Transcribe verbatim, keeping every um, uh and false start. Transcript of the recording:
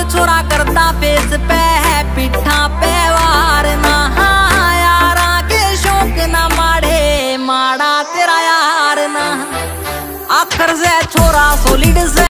छोरा करता फेस पे है पिठा पे वार ना यारा के शौक ना माड़े माड़ा तेरा यार ना आखर से छोरा सोलिड से